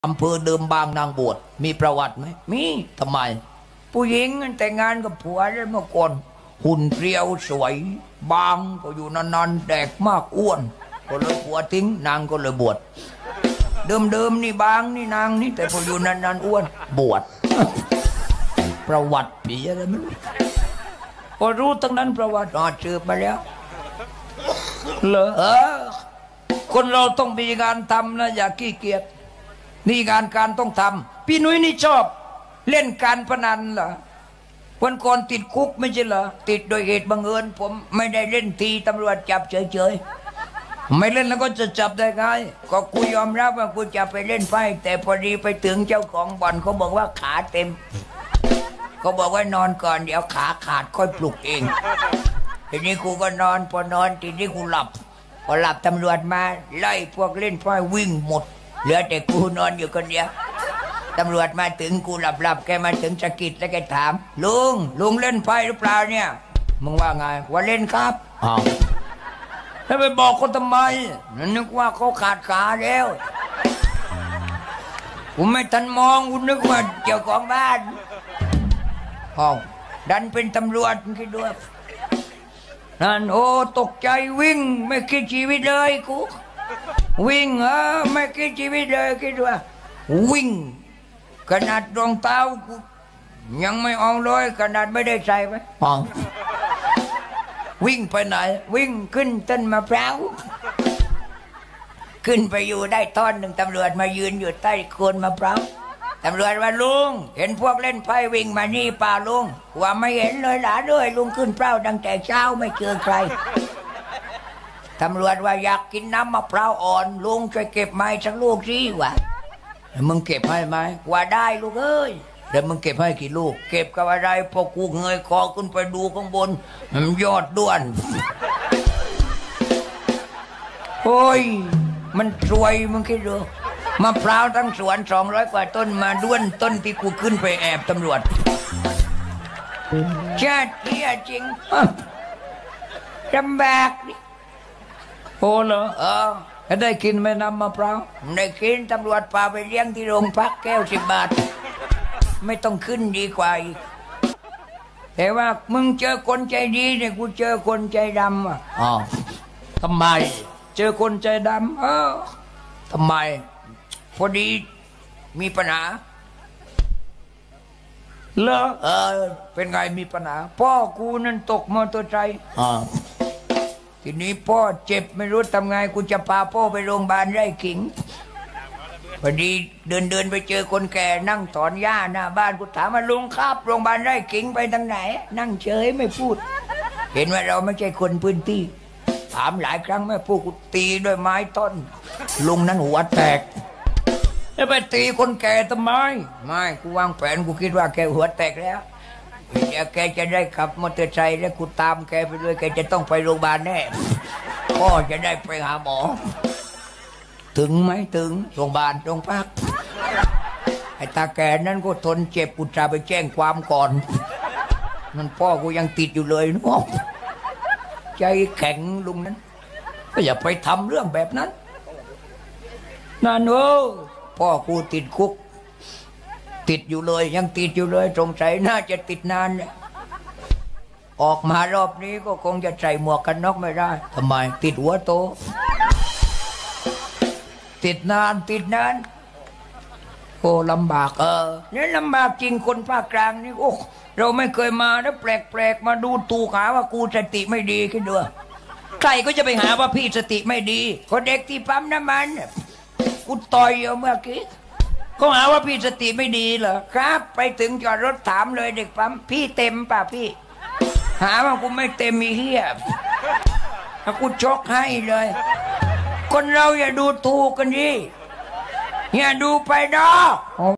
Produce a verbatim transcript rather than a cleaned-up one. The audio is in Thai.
อำเภอเดิมบางนางบวชมีประวัติไหมมีทำไมผู้หญิงแต่งงานกับผัวได้เมื่อก่อนหุ่นเปรียวสวยบางก็อยู่นานๆแดกมากอ้วนก็เลยผัวทิ้งนางก็เลยบวชเดิมๆนี่บางนี่นางนี่แต่พออยู่นานๆอ้วนบวชประวัติผีอะไรไม่รู้พอรู้ตั้งนั้นประวัติอ่านสืบมาแล้วเหรอเออคนเราต้องมีงานทำนะอย่าขี้เกียจนี่งานการต้องทำพี่นุ้ยนี่ชอบเล่นการพนันเหรอวันก่อนติดคุกไม่ใช่เหรอติดโดยเหตุบังเอิญผมไม่ได้เล่นทีตำรวจจับเฉยๆไม่เล่นแล้วก็จะจับได้ไงก็กูยอมรับว่ากูจะไปเล่นไพ่แต่พอดีไปถึงเจ้าของบ่อนเขาบอกว่าขาเต็มเขาบอกว่านอนก่อนเดี๋ยวขาขาดค่อยปลุกเองทีนี้กูก็นอนพอนอนทีนี้กูหลับพอหลับตำรวจมาไล่พวกเล่นไพ่วิ่งหมดเหลือแต่กูนอนอยู่คนเดียวตำรวจมาถึงกูหลับหลับแกมาถึงสะกิดแล้วแกถามลุงลุงเล่นไพ่หรือเปล่าเนี่ยมึงว่าไงว่าเล่นครับอ้าวแล้วไปบอกคนทำไมนึกว่าเขาขาดขาแล้วกูไม่ทันมองกูนึกว่าเจ้าของบ้านอ้าวดันเป็นตำรวจคิดด้วยนั่นโอ้ตกใจวิ่งไม่คิดชีวิตเลยกูวิ่งเออไม่คิดชีวิตเลยคิดว่าวิ่งขนาดรองเท้ากูยังไม่เอาเลยขนาดไม่ได้ใส่ไว้วิ่งไปไหนวิ่งขึ้นต้นมะพร้าวขึ้นไปอยู่ได้ท่อนหนึ่งตำรวจมายืนอยู่ใต้โคนมะพร้าวตำรวจว่าลุงเห็นพวกเล่นไพ่วิ่งมานี่ป่าลุงว่าไม่เห็นเลยหลาด้วยลุงขึ้นเปล่าตั้งแต่เช้าไม่เจอใครตำรวจว่าอยากกินน้ำมะพร้าวอ่อนลุงช่วยเก็บไม้สักลูกสิวะมึงเก็บให้ไหมว่าได้ลูกเอ้ยเดี๋ยวมึงเก็บให้กี่ลูกเก็บกับอะไรพอกูเงยคอขึ้นไปดูข้างบนมันยอดด้วนโอ้ยมันสวยมึงคิดดูมะพร้าวทั้งสวนสองร้อยกว่าต้นมาด้วนต้นที่กูขึ้นไปแอบตำรวจชาติเที่ยจริงลำบากดิโอ้เหรอเออได้กินไหมน้ำมะพร้าวได้กินตำรวจพาไปเลี้ยงที่โรงพักแก้วสิบบาทไม่ต้องขึ้นดีกว่าอีกแต่ว่ามึงเจอคนใจดีเนี่ยกูเจอคนใจดำอ่ะอ๋อทำไมเจอคนใจดำเออทำไมพอดีมีปัญหาเหรอเออเป็นไงมีปัญหาพ่อกูนั่นตกมอเตอร์ไซค์อ๋อทีนี้พ่อเจ็บไม่รู้ทำไงกูจะพาพ่อไปโรงพยาบาลไร่ขิงพอดีเดินเดินไปเจอคนแก่นั่งถอนหญ้าหน้าบ้านกูถามว่าลุงครับโรงพยาบาลไร่ขิงไปทางไหนนั่งเฉยไม่พูดเห็นว่าเราไม่ใช่คนพื้นที่ถามหลายครั้งไม่พูดกูตีด้วยไม้ต้นลุงนั้นหัวแตกแล้วไปตีคนแก่ทำไมไม่กูวางแผนกูคิดว่าแกหัวแตกแล้วเดี๋ยวแกจะได้ขับมอเตอร์ไซค์แล้วกูตามแกไปด้วยแกจะต้องไปโรงพยาบาลแน่พ่อจะได้ไปหาหมอถึงไหมถึงโรงพยาบาลโรงพักไอ้ตาแกนั้นก็ทนเจ็บกูจะไปแจ้งความก่อนนั่นพ่อกูยังติดอยู่เลยน้องใจแข็งลุงนั้นก็อย่าไปทำเรื่องแบบนั้นนั่นโอ้พ่อกูติดคุกติดอยู่เลยยังติดอยู่เลยสงสัยน่าจะติดนานเนี่ยออกมารอบนี้ก็คงจะใส่หมวกกันน็อกไม่ได้ทำไมติดหัวโตติดนานติดนานโอ้ลำบากเออเนี่ยลำบากจริงคนภาคกลางนี่โอ้เราไม่เคยมาแล้วแปลกๆมาดูตูหาว่ากูสติไม่ดีขึ้นด้วยใครก็จะไปหาว่าพี่สติไม่ดีคนเด็กที่ปั๊มน้ำมันกูต่อยเอาเมื่อกี้เขาหาว่าพี่สติไม่ดีเหรอครับไปถึงจอดรถถามเลยเด็กปั๊มพี่เต็มป่ะพี่หาว่ากูไม่เต็มมีเหี้ยกูชกให้เลยคนเราอย่าดูถูกกันดิอย่าดูไปดอก